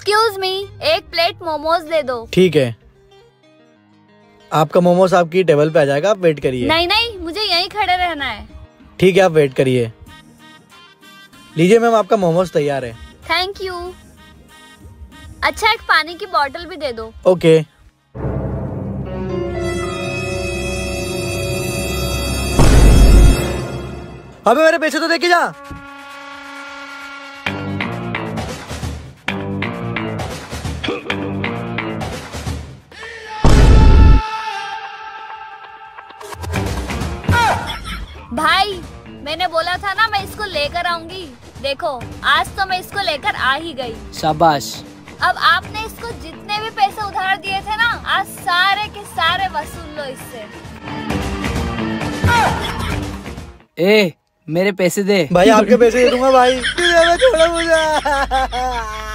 Excuse me, एक plate momos दे दो। ठीक है, आपका मोमोज आपकी टेबल पे आ जाएगा, आप वेट करिए। नहीं नहीं, मुझे यहीं खड़े रहना है। ठीक है, आप वेट करिए। लीजिए मैम, आपका मोमोज तैयार है। Thank you. अच्छा, एक पानी की बोतल भी दे दो। ओके। अबे मेरे पैसे तो देके जा। भाई, मैंने बोला था ना मैं इसको लेकर आऊंगी। देखो, आज तो मैं इसको लेकर आ ही गई। शाबाश। अब आपने इसको जितने भी पैसे उधार दिए थे ना, आज सारे के सारे वसूल लो इससे। ए, मेरे पैसे दे। भाई आपके पैसे दे दूंगा भाई। छोड़ो मुझे।